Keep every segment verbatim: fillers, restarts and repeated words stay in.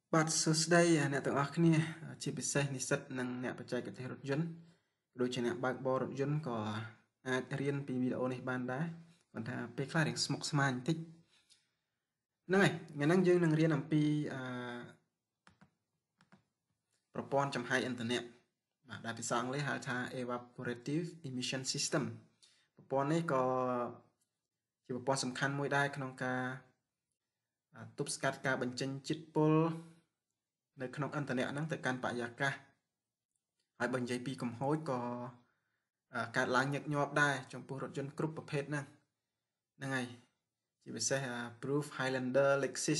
បាទសួស្តីអ្នកទាំងអស់គ្នាជាពិសេសនិស្សិតនិងអ្នកបច្ចេកទេសរថយន្តដូចជាអ្នកបើកបររថយន្តក៏អាចរៀនពីវីដេអូនេះបានដែរប៉ុន្តែពេលខ្លះរៀងស្មុគស្មាញបន្តិចហ្នឹងហើយថ្ងៃហ្នឹងយើងនឹងរៀនអំពីអឺប្រព័ន្ធចំហាយឥន្ធនៈបាទដែលភាសាអង់គ្លេសហៅថា evaporative emission system ប្រព័ន្ធនេះក៏ជាប្រព័ន្ធសំខាន់មួយដែរក្នុងការទប់ស្កាត់ការបញ្ចេញជាតិពុលនៅក្នុងឥន្ធនៈហ្នឹងទៅកាន់បរិយាកាសហើយបើនិយាយពីកំហូចក៏កើតឡើងញឹកញាប់ដែរចំពោះរថយន្តគ្រប់ប្រភេទហ្នឹងហ្នឹងហើយជាពិសេស Proof Highlander Lexus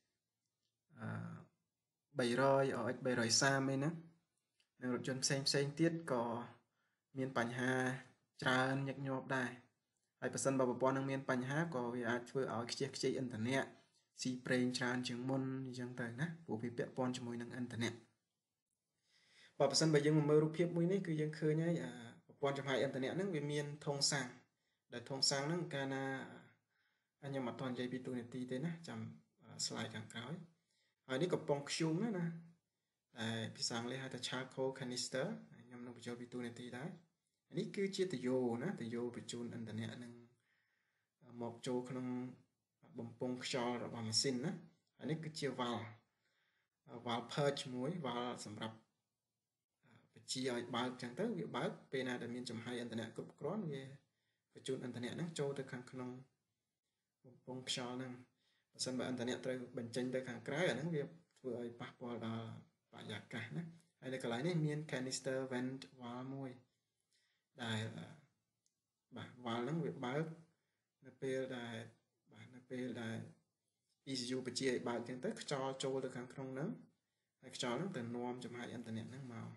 300 RX 330អីហ្នឹងនិងរថយន្តផ្សេងផ្សេងទៀតក៏មានបញ្ហាច្រើនញឹកញាប់ដែរហើយបើសិនបើប្រព័ន្ធនឹងមានបញ្ហាក៏វាអាចធ្វើឲ្យខ្ជិះខ្ជាយឥន្ធនៈស៊ីប្រេងច្រើនជាងមុនអញ្ចឹងទៅណាព្រោះវាពាក់ព័ន្ធជាមួយនឹងឥន្ធនៈបើបើសិនបើយើងមកមើលរូបភាពមួយនេះគឺយើងឃើញហើយប្រព័ន្ធចំហាយឥន្ធនៈហ្នឹងវាមានធុងសាំងដែលធុងសាំងហ្នឹងកាលណាខ្ញុំអត់ទាន់និយាយពីទូនាទីទេណាចាំ slide ខាងក្រោយហើយនេះកំប៉ុងខ្ជុំណាណាតែភាសាអង់គ្លេសហៅថា charcoal canister ខ្ញុំនឹងបញ្ចូលពីទូនាទីដែរនេះគឺជាតយោណាតយោបញ្ជូនឥន្ធនៈនឹងមកចូលក្នុងបំពង់ខ្យល់របស់ម៉ាស៊ីនណាហើយនេះគឺជាវ៉ាល់វ៉ាល់ purge មួយវ៉ាល់សម្រាប់បញ្ជាឲ្យបើកចឹងទៅវាបើកពេលណាដែលមានចំហាយឥន្ធនៈគ្រប់គ្រាន់វាបញ្ជូនឥន្ធនៈហ្នឹងចូលទៅខាងក្នុងបំពង់ខ្យល់ហ្នឹងបើសិនបើឥន្ធនៈត្រូវបញ្ចេញទៅខាងក្រៅអាហ្នឹងវាធ្វើឲ្យប៉ះពាល់ដល់បរិយាកាសណាហើយនៅកន្លែងនេះមាន canister vent valve មួយដែលបាទ valve ហ្នឹងវាបើកនៅពេលដែលបាទនៅពេលដែល E C U បញ្ជាឲ្យបើកចឹងទៅខ្យល់ចូលទៅខាងក្នុងហ្នឹងហើយខ្យល់ហ្នឹងទៅនាំចំហាយឥន្ធនៈហ្នឹងមក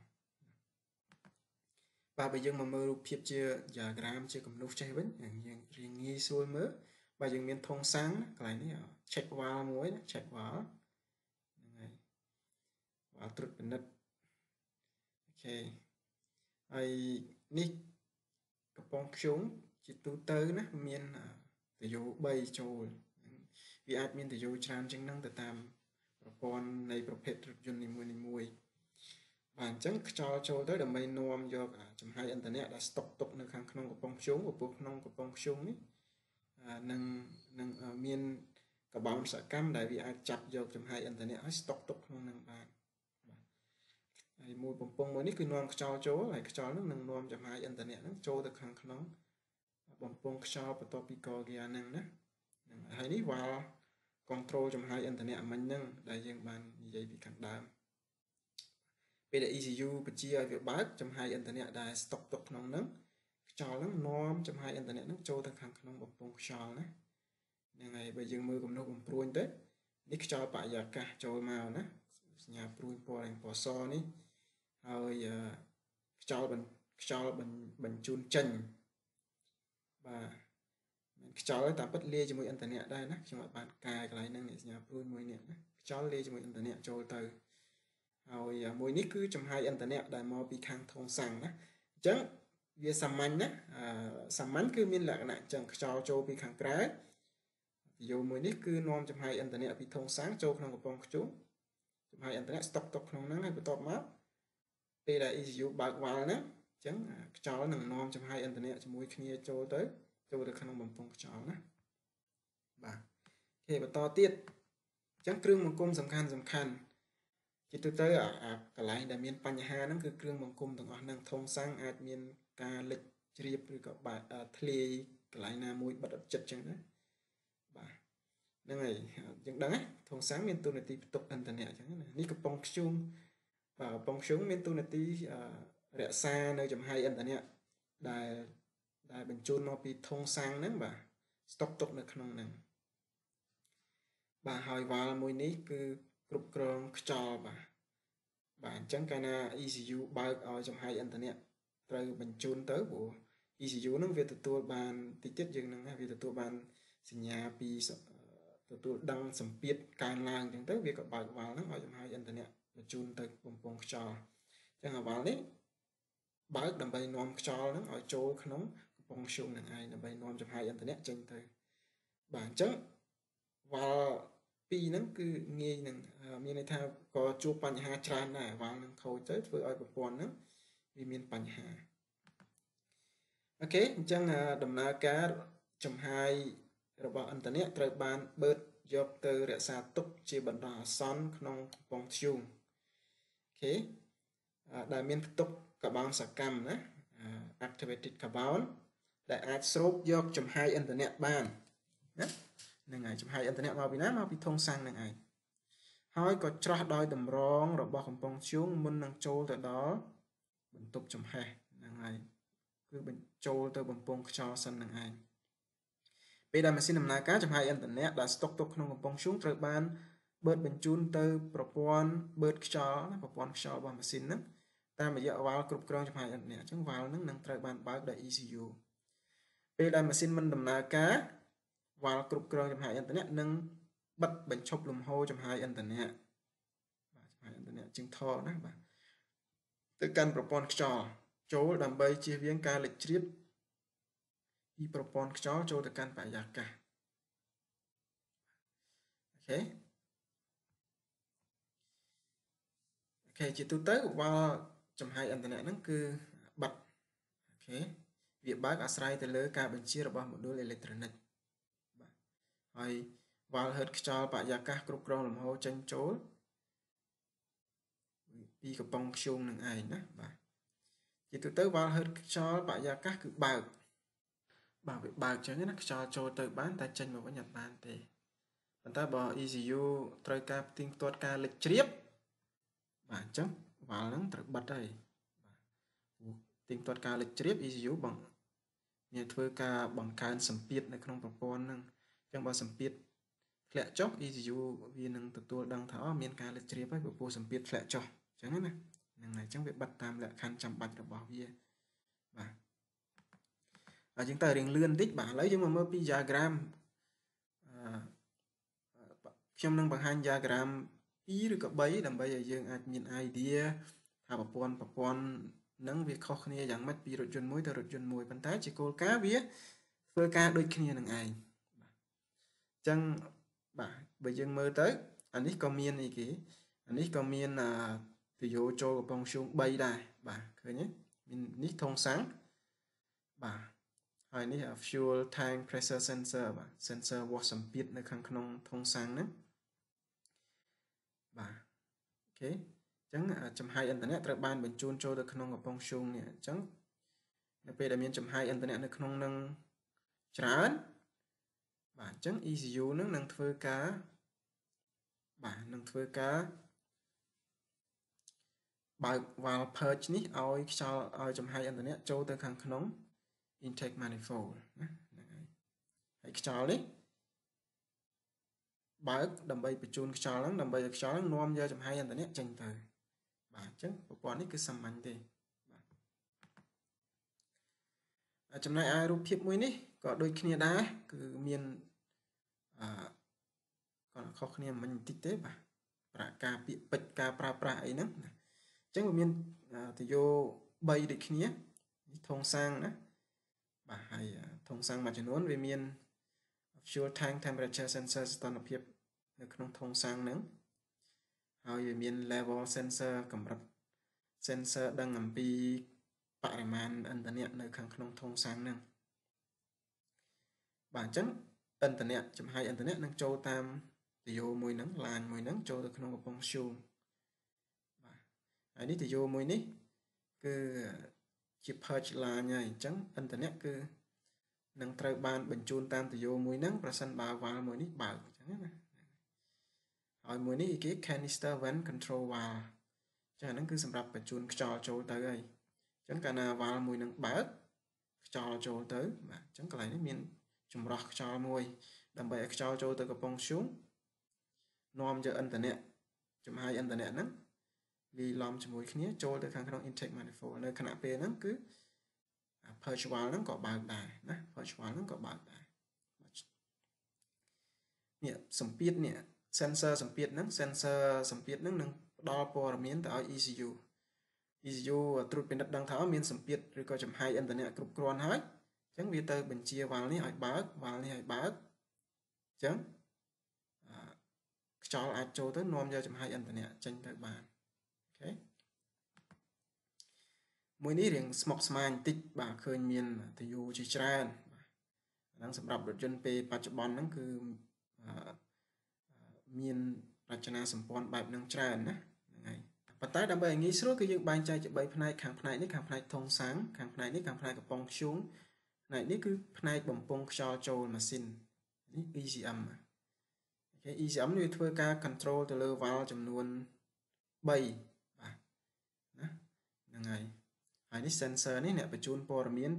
បាទបើយើងមកមើលរូបភាពជា diagram ជាគំនូសចេះវិញយើងរៀងងាយស្រួលមើលបើយើងមានធុងសាំងកន្លែងនេះ check valve មួយណា check valve ហ្នឹងហើយ valve ត្រួតពិនិត្យអូខេហើយនេះកំប៉ុងខ្ជុំជាទូទៅណាមានតយោ3ចូលវាអាចមានតយោច្រើនជាងហ្នឹងទៅតាមប្រព័ន្ធនៃប្រភេទរថយន្តនីមួយៗបាទអញ្ចឹងខ្យល់ចូលទៅដើម្បីនាំយកចំហាយឥន្ធនៈដែលស្តុកទុកនៅខាងក្នុងកំប៉ុងខ្ជុំព្រោះក្នុងកំប៉ុងខ្ជុំនេះនឹងនឹងមានកបោនសកម្មដែលវាអាចចាប់យកចំហាយឥន្ធនៈឲ្យស្តុកទុកក្នុងនឹងបានបាទហើយមួយបំពង់មួយនេះគឺនាំខ្យល់ចូលហើយខ្យល់នឹងនឹងនាំចំហាយឥន្ធនៈហ្នឹងចូលទៅខាងក្នុងបំពង់ខ្យល់បន្ទាប់ពីកហ្គីយ៉ាហ្នឹងណាហ្នឹងហើយនេះវ៉ាល់ control ចំហាយឥន្ធនៈមិញហ្នឹងដែលយើងបាននិយាយពីខាងដើមពេលដែល E C U បញ្ជាឲ្យវាបើកចំហាយឥន្ធនៈដែលស្តុកទុកក្នុងហ្នឹងខ្យល់ហ្នឹងនាំចំហាយឥន្ធនៈហ្នឹងចូលទៅខាងក្នុងបំពង់ខ្យល់ណាហ្នឹងហើយបើយើងមើលគំនូសបំព្រួញទៅនេះខ្យល់បរិយាកាសចូលមកណាសញ្ញាព្រួយពណ៌ឯពណ៌សនេះហើយខ្យល់ខ្យល់បញ្ជូនចេញបាទមិនខ្យល់តែពិតលាយជាមួយឥន្ធនៈដែរណាខ្ញុំអត់បានកែកន្លែងហ្នឹងសញ្ញាព្រួយមួយនេះណាខ្យល់លាយជាមួយឥន្ធនៈចូលទៅហើយមួយនេះគឺចំហាយឥន្ធនៈដែលមកពីខាងធុងសាំងណាអញ្ចឹងវាសាមញ្ញណាសាមញ្ញគឺមានលក្ខណៈអញ្ចឹងខ្យល់ចូលពីខាងក្រៅយោមួយនេះគឺនាំចំហាយឥន្ធនៈពីធុងសាំងចូលក្នុងកំប៉ុងខ្ជុំចំហាយឥន្ធនៈស្តុកទុកក្នុងហ្នឹងហើយបន្ទាប់មកពេលដែល E C U បើកវ៉ាល់ហ្នឹងអញ្ចឹងខ្យល់នឹងនាំចំហាយឥន្ធនៈជាមួយគ្នាចូលទៅចូលទៅក្នុងបំពង់ខ្យល់ណាបាទអូខេបន្តទៀតអញ្ចឹងគ្រឿងបង្គុំសំខាន់សំខាន់ជាទូទៅអាកន្លែងដែលមានបញ្ហាហ្នឹងគឺគ្រឿងបង្គុំទាំងអស់ហ្នឹងធុងសាំងអាចមានការលិចជ្រាបឬក៏បាក់ធ្លាយកន្លែងណាមួយបិទអត់ចិត្តអញ្ចឹងណាបាទហ្នឹងហើយយើងដឹងណាធុងសាំងមានតួនាទីផ្ទុកឥន្ធនៈអញ្ចឹងណានេះកំប៉ុងខ្ជុំបាទកំប៉ុងខ្ជុំមានតួនាទីរក្សានៅចំហាយឥន្ធនៈដែលដែលបញ្ជូនមកពីធុងសាំងហ្នឹងបាទស្តុកទុកនៅក្នុងហ្នឹងបាទហើយវ៉ាល់មួយនេះគឺគ្រប់គ្រងខ្យល់បាទបាទអញ្ចឹងកាលណា E C U បើកឲ្យចំហាយឥន្ធនៈត្រូវបញ្ជូនទៅព្រោះ E C U ហ្នឹងវាទទួលបានតិចទៀតយើងហ្នឹងវាទទួលបានសញ្ញាពីទទួលដឹងសម្ពាធកើនឡើងអញ្ចឹងទៅវាក៏បើកវ៉ាល់ហ្នឹងឲ្យចំហាយឥន្ធនៈបញ្ជូនទៅបំពង់ខ្យល់អញ្ចឹងអាវ៉ាល់នេះបើកដើម្បីនាំខ្យល់ហ្នឹងឲ្យចូលក្នុងកំប៉ុងខ្ជុំនឹងឯងដើម្បីនាំចំហាយឥន្ធនៈចេញទៅបាទអញ្ចឹងវ៉ាល់ pi nắng cứ nghe nằng miền này thao có chua bánh hà tràn này vào nằng khâu tới với ở một bọn nắng vì miền bánh hà ok chẳng đầm na cá chấm haiរបស់ internet ត្រូវបានបើកយកទៅរក្សាទុកជាបណ្ដោះអាសន្នក្នុងកំពង់ធ្យូងអូខេដែលមានផ្ទុកកាបូនសកម្មណា activated carbon ដែលអាចស្រូបយកចំហាយ internet បានណានឹងហើយចំហាយ internet មកពីណាមកពីធុងសាំងនឹងឯងហើយក៏ច្រោះដោយតម្រងរបស់កំពង់ធ្យូងមុននឹងចូលទៅដល់បន្ទប់ចំហេះនឹងហើយគឺបញ្ចូលទៅបំពង់ខ្យល់សិននឹងឯងពេលដែលម៉ាស៊ីនដំណើរការចំហាយ internet ដែលស្តុកទុកក្នុងកំពង់ធ្យូងត្រូវបានបឺតបញ្ជូនទៅប្រព័ន្ធបឺតខ្យល់ណាប្រព័ន្ធខ្យល់របស់ម៉ាស៊ីនហ្នឹងតាមរយៈវ៉ាល់គ្រប់គ្រងចំហាយ internet អញ្ចឹងវ៉ាល់ហ្នឹងនឹងត្រូវបានបើកដោយ E C U ពេលដែលម៉ាស៊ីនមិនដំណើរការវ៉ាល់គ្រប់គ្រងចំហាយ internet នឹងបិទបញ្ឈប់លំហូរចំហាយ internet បាទចំហាយ internet ជាងថណាបាទទៅកាន់ប្រព័ន្ធខ្យល់ចូលដើម្បីជៀសវាងការលេចជ្រាបពីប្រព័ន្ធខ្យល់ចូលទៅកាន់បរិយាកាសអូខេអូខេជាទូទៅវ៉ាល់ចំហាយ internet ហ្នឹងគឺបិទអូខេវាបើកអាស្រ័យទៅលើការបញ្ជារបស់ module electronic បាទហើយវ៉ាល់ហឺតខ្យល់បរិយាកាសគ្រប់គ្រងលំហូរចេញចូលពីកំពង់ធ្យូងនឹងឯងណាបាទជាទូទៅវ៉ាល់ហឺតខ្យល់បរិយាកាសគឺបើកបាទវាបើកចឹងណាខ្យល់ចូលទៅបានតែចេញមកវិញអត់បានទេប៉ុន្តែបើ E C U ត្រូវការផ្ទៀងផ្ទាត់ការលេចជ្រាបបាទអញ្ចឹងវ៉ាល់ហ្នឹងត្រូវបិទហើយបាទផ្ទៀងផ្ទាត់ការលេចជ្រាប E C U បងមានធ្វើការបង្កើនសម្ពាធនៅក្នុងប្រព័ន្ធហ្នឹងអញ្ចឹងបើសម្ពាធធ្លាក់ចុះ E C U វានឹងទទួលដឹងថាអូមានការលេចជ្រាបហើយព្រោះសម្ពាធធ្លាក់ចុះអញ្ចឹងណាហ្នឹងហើយអញ្ចឹងវាបិទតាមលក្ខខណ្ឌចាំបាច់របស់វាបាទអញ្ចឹងតើរៀងលឿនបន្តិចបាទឥឡូវយើងមកមើលពី diagram អឺខ្ញុំនឹងបង្ហាញ diagram ពីរឬក៏បីដើម្បីឲ្យយើងអាចមាន idea ថាប្រព័ន្ធប្រព័ន្ធនឹងវាខុសគ្នាយ៉ាងម៉េចពីរថយន្តមួយទៅរថយន្តមួយប៉ុន្តែជាគោលការណ៍វាធ្វើការដូចគ្នានឹងឯងបាទអញ្ចឹងបាទបើយើងមើលទៅអានេះក៏មានអីគេអានេះក៏មានទយោចូលកំពង់ធ្យូងបីដែរបាទឃើញទេមាននេះធុងសាំងបាទហើយនេះ fuel tank pressure sensor បាទ sensor វាស់សម្ពាធនៅខាងក្នុងធុងសាំងហ្នឹងបាទអូខេអញ្ចឹងចំហាយ internet ត្រូវបានបញ្ជូនចូលទៅក្នុងកំពង់ធ្យូងនេះអញ្ចឹងនៅពេលដែលមានចំហាយ internet នៅក្នុងនឹងច្រើនបាទអញ្ចឹង E C U នឹងនឹងធ្វើការបាទនឹងធ្វើការបើក valve purge នេះឲ្យខ្យល់ឲ្យចំហាយ internet ចូលទៅខាងក្នុង intake manifold ណាហ្នឹងហើយហើយខ្យល់នេះបើកដើម្បីបញ្ជូនខ្យល់ហ្នឹងដើម្បីឲ្យខ្យល់ហ្នឹងនាំយកចំហាយ internet ចេញទៅបាទអញ្ចឹងប្រព័ន្ធនេះគឺសាមញ្ញទេបាទចំណែកឯរូបភាពមួយនេះក៏ដូចគ្នាដែរគឺមានអឺក៏ខុសគ្នាមិនបន្តិចទេបាទប្រាការពាក្យពេចន៍ការប្រើប្រាស់អីហ្នឹងណាអញ្ចឹងវាមានទយោបីដូចគ្នានេះធុងសាំងណាបាទហើយធុងសាំងមួយចំនួនវាមាន fuel tank temperature sensor ស្ថានភាពនៅក្នុងធុងសាំងហ្នឹងហើយវាមាន level sensor កម្រិត sensor ដឹងអំពីបរិមាណ internet នៅខាងក្នុងធុងសាំងហ្នឹងបាទអញ្ចឹង internet ចំហាយ internet នឹងចូលតាមទយោមួយហ្នឹងឡាញមួយហ្នឹងចូលទៅក្នុងកំពង់ធ្យូងបាទហើយនេះទយោមួយនេះគឺជា purge line ហើយអញ្ចឹង internet គឺនឹងត្រូវបានបញ្ជូនតាមទយោមួយហ្នឹងប្រសិនបើវ៉ាល់មួយនេះបើកអញ្ចឹងណាហើយមួយនេះគេ canister vent control valve អញ្ចឹងហ្នឹងគឺសម្រាប់បញ្ជូនខ្យល់ចូលទៅហើយអញ្ចឹងកាលណាវ៉ាល់មួយហ្នឹងបើកខ្យល់ចូលទៅបាទអញ្ចឹងកន្លែងនេះមានចម្រោះខ្យល់មួយដើម្បីឲ្យខ្យល់ចូលទៅកំពង់ធ្យូងនាំយក internet ចំហាយ internet ហ្នឹងលាយឡំជាមួយគ្នាចូលទៅខាងក្នុង intake manifold នៅខណៈពេលហ្នឹងគឺ purge valve ហ្នឹងក៏បើកដែរណា purge valve ហ្នឹងក៏បើកដែរនេះសម្ពាធនេះ sensor សម្ពាធហ្នឹង sensor សម្ពាធហ្នឹងនឹងផ្ដល់ព័ត៌មានទៅឲ្យ E C U E C U ត្រួតពិនិត្យដឹងថាមានសម្ពាធឬក៏ចំហាយ internet គ្រប់គ្រាន់ហើយអញ្ចឹងវាទៅបញ្ជាវ៉ាល់នេះឲ្យបើកវ៉ាល់នេះឲ្យបើកអញ្ចឹងខ្យល់អាចចូលទៅនាំយកចំហាយឥន្ធនៈចេញទៅបានអូខេមួយនេះរៀងស្មុគស្មាញបន្តិចបាទឃើញមានទយោជាច្រើនបាទហ្នឹងសម្រាប់រថយន្តពេលបច្ចុប្បន្នហ្នឹងគឺមានរចនាសម្ព័ន្ធបែបហ្នឹងច្រើនណាហ្នឹងហើយប៉ុន្តែដើម្បីឲ្យងាយស្រួលគឺយើងបែងចែកជា3ផ្នែកខាងផ្នែកនេះខាងផ្នែកធុងសាំងខាងផ្នែកនេះខាងផ្នែកកំប៉ុងធ្យូងផ្នែកនេះគឺផ្នែកបំពង់ខ្យល់ចូលម៉ាស៊ីននេះ E C M អូខេ E C M នេះវាធ្វើការ control ទៅលើ valve ចំនួន3បាទណាហ្នឹងហើយហើយនេះ sensor នេះអ្នកបញ្ជូនព័ត៌មាន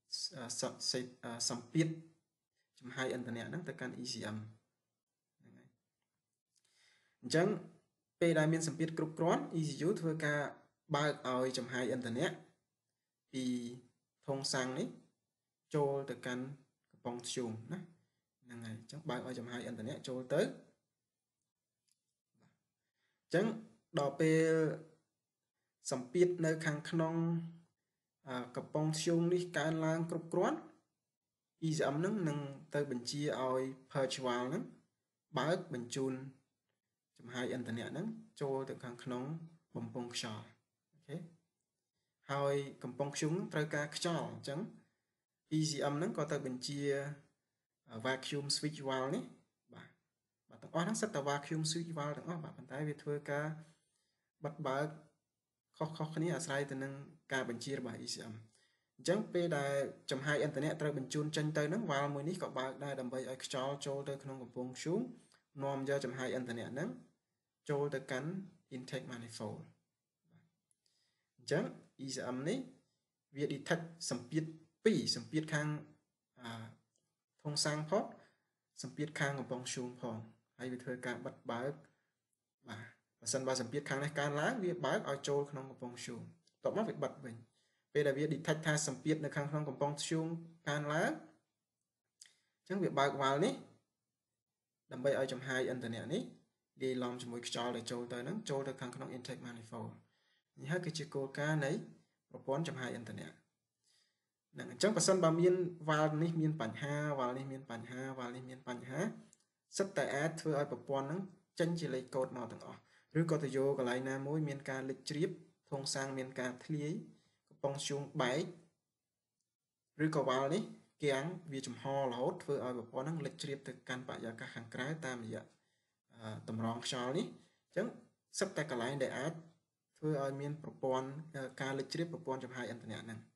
សម្ពាធចំហាយឥន្ធនៈហ្នឹងទៅកាន់ E C M ហ្នឹងហើយអញ្ចឹងពេលដែលមានសម្ពាធគ្រប់គ្រាន់ E C U ធ្វើការបើកឲ្យចំហាយឥន្ធនៈពីធុងសាំងនេះចូលទៅកាន់កំប៉ុងធ្យូងណាហ្នឹងហើយអញ្ចឹងបើកឲ្យចំហាយឥន្ធនៈចូលទៅអញ្ចឹងដល់ពេលសម្ពាធនៅខាងក្នុងកំប៉ុងធ្យូងនេះកើនឡើងគ្រប់គ្រាន់ E C M ហ្នឹងនឹងទៅបញ្ជាឲ្យ purge valve ហ្នឹងបើកបញ្ជូនចំហាយឥន្ធនៈហ្នឹងចូលទៅខាងក្នុងបំពង់ខ្យល់អូខេហើយកំប៉ុងធ្យូងត្រូវការខ្យល់អញ្ចឹង E C M ហ្នឹងក៏ទៅបញ្ជា vacuum switch valve នេះបាទបាទទាំងអស់ហ្នឹងសិតតែ vacuum switch valve ទាំងអស់បាទប៉ុន្តែវាធ្វើការបិទបើកខុសៗគ្នាអាស្រ័យទៅនឹងការបញ្ជារបស់ E C M អញ្ចឹងពេលដែលចំហាយឥន្ធនៈត្រូវបញ្ជូនចេញទៅហ្នឹង valve មួយនេះក៏បើកដែរដើម្បីឲ្យខ្យល់ចូលទៅក្នុងកំពង់ធ្យូងនាំយកចំហាយឥន្ធនៈហ្នឹងចូលទៅកាន់ intake manifold អញ្ចឹង E C M នេះវា detect សម្ពាធពីរសម្ពាធខាងធុងសាំងផងសម្ពាធខាងកំប៉ុងធ្យូងផងហើយវាធ្វើការបិទបើកបាទបើសិនបើសម្ពាធខាងនេះកើនឡើងវាបើកឲ្យចូលក្នុងកំប៉ុងធ្យូងបន្ទាប់មកវាបិទវិញពេលដែលវា detect ថាសម្ពាធនៅខាងក្នុងកំប៉ុងធ្យូងកើនឡើងអញ្ចឹងវាបើកវ៉ាល់នេះដើម្បីឲ្យចំហាយឥន្ធនៈនេះលាយឡំជាមួយខ្យល់ដែលចូលទៅហ្នឹងចូលទៅខាងក្នុង intake manifold នេះហើយគឺជាគោលការណ៍នៃប្រព័ន្ធចំហាយឥន្ធនៈហ្នឹងអញ្ចឹងបើសិនបើមាន valve នេះមានបញ្ហា valve នេះមានបញ្ហា valve នេះមានបញ្ហាសិតតែអាចធ្វើឲ្យប្រព័ន្ធហ្នឹងចេញជាលេខកូដមកទាំងអស់ឬក៏ទៅយកកន្លែងណាមួយមានការលិចជ្រាបធុងសាំងមានការធ្លាយកំប៉ុងធ្យូងបែកឬក៏ valve នេះគាំងវាចំហរហូតធ្វើឲ្យប្រព័ន្ធហ្នឹងលិចជ្រាបទៅកាន់បរិយាកាសខាងក្រៅតាមរយៈតម្រងខ្យល់នេះអញ្ចឹងសិតតែកន្លែងដែលអាចធ្វើឲ្យមានប្រព័ន្ធការលិចជ្រាបប្រព័ន្ធចំហាយឥន្ធនៈហ្នឹង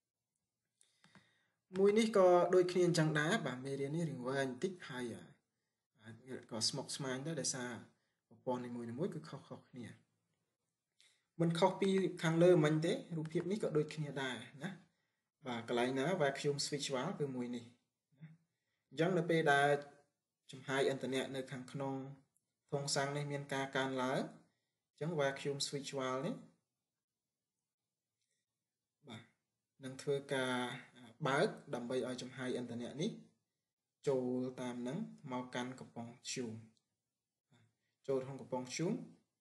មួយនេះក៏ដូចគ្នាអញ្ចឹងដែរបាទមេរៀននេះរៀងវែងបន្តិចហើយក៏ស្មុគស្មាញដែរដោយសារប្រព័ន្ធនីមួយៗគឺខុសៗគ្នាមិនខុសពីខាងលើមិញទេរូបភាពនេះក៏ដូចគ្នាដែរណាបាទកន្លែងណា vacuum switch valve គឺមួយនេះអញ្ចឹងនៅពេលដែលចំហាយឥន្ធនៈនៅខាងក្នុងធុងសាំងនេះមានការកើនឡើងអញ្ចឹង vacuum switch valve នេះបាទនឹងធ្វើការបើកដើម្បីឲ្យចំហាយឥន្ធនៈនេះចូលតាមនឹងមកកាន់កំប៉ុងធ្យូងចូលក្នុងកំប៉ុងធ្យូង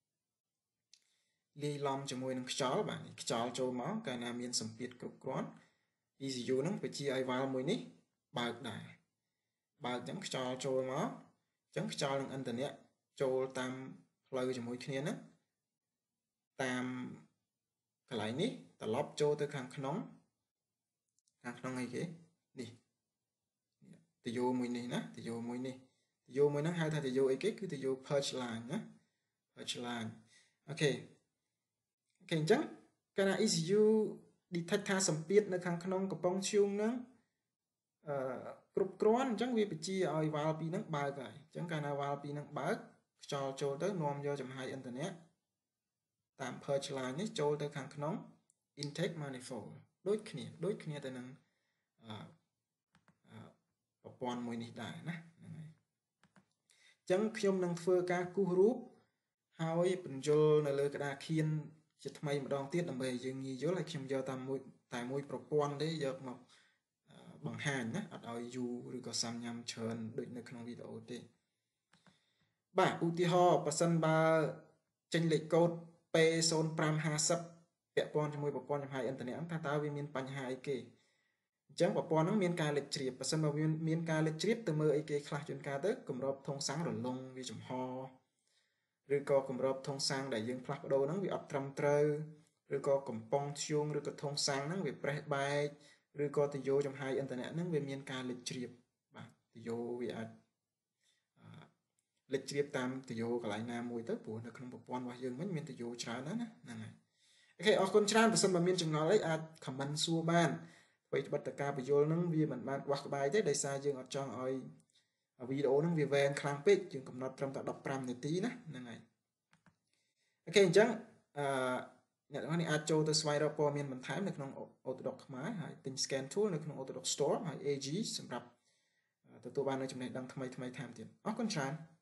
លាយឡំជាមួយនឹងខ្យល់បាទខ្យល់ចូលមកកាលណាមានសម្ពាធគ្រប់គ្រាន់ E C U ហ្នឹងបញ្ជាឲ្យ valve មួយនេះបើកដែរបើកអញ្ចឹងខ្យល់ចូលមកអញ្ចឹងខ្យល់និងឥន្ធនៈចូលតាមផ្លូវជាមួយគ្នាហ្នឹងតាមកន្លែងនេះត្រឡប់ចូលទៅខាងក្នុងខាងក្នុងអីគេនេះទយោមួយនេះណាទយោមួយនេះទយោមួយហ្នឹងហៅថាទយោអីគេគឺទយោ purge line ណា purge line អូខេអូខេអញ្ចឹងកាលណា E C U detect ថាសម្ពាធនៅខាងក្នុងកំប៉ុងធ្យូងហ្នឹងអឺគ្រប់គ្រាន់អញ្ចឹងវាបញ្ជាឲ្យ valve ពីរហ្នឹងបើកហើយអញ្ចឹងកាលណា valve ពីរហ្នឹងបើកខ្យល់ចូលទៅនាំយកចំហាយឥន្ធនៈតាម purge line នេះចូលទៅខាងក្នុង intake manifold ដូចគ្នាដូចគ្នាទៅនឹងអឺប្រព័ន្ធមួយនេះដែរណាហ្នឹងហើយអញ្ចឹងខ្ញុំនឹងធ្វើការគូសរូបហើយបញ្យល់នៅលើក្តារខៀនជាថ្មីម្ដងទៀតដើម្បីឲ្យយើងងាយយល់ហើយខ្ញុំយកតាមមួយតែមួយប្រព័ន្ធទេយកមកបង្ហាញណាអត់ឲ្យយូរឬក៏សាំញ៉ាំច្រើនដូចនៅក្នុងវីដេអូទេបាទឧទាហរណ៍បើសិនបើចេញលេខកូដ P ศูนย์ ห้า ห้า ศูนย์ ពាក់ព័ន្ធជាមួយប្រព័ន្ធចំហាយឥន្ធនៈថាតើវាមានបញ្ហាអីគេអញ្ចឹងប្រព័ន្ធហ្នឹងមានការលិចជ្រាបបើសិនបើមានការលិចជ្រាបទៅមើលអីគេខ្លះជួនកាលទៅគម្របធុងសាំងរលុងវាចំហឬក៏គម្របធុងសាំងដែលយើងផ្លាស់ប្ដូរហ្នឹងវាអត់ត្រឹមត្រូវឬក៏កំប៉ុងធ្យូងឬក៏ធុងសាំងហ្នឹងវាប្រេះបែកឬក៏ទយោចំហាយអ៊ីនធឺណិតហ្នឹងវាមានការលេចជ្រាបបាទទយោវាអាចលេចជ្រាបតាមទយោកន្លែងណាមួយទៅព្រោះនៅក្នុងប្រព័ន្ធរបស់យើងវិញមានទយោច្រើនណាស់ណាហ្នឹងហើយអូខេអរគុណច្រើនបើសិនបើមានចម្ងល់អីអាច comment សួរបានអ្វីត្បិតតែការបញ្យល់ហ្នឹងវាមិនបានវាស់ក្បាយទេដោយសារយើងអត់ចង់ឲ្យវីដេអូហ្នឹងវាវែងខ្លាំងពេកយើងកំណត់ត្រឹមតែដប់ប្រាំនាទីណាហ្នឹងហើយអូខេអញ្ចឹងអឺអ្នកទាំងអស់នេះអាចចូលទៅស្វែងរកព័ត៌មានបន្ថែមនៅក្នុង Autodoc ខ្មែរហើយទិញ Scan Tool នៅក្នុង Autodoc Store ហើយ เอ จี សម្រាប់ទទួលបាននូវចំណេះដឹងថ្មីៗថែមទៀតអរគុណច្រើន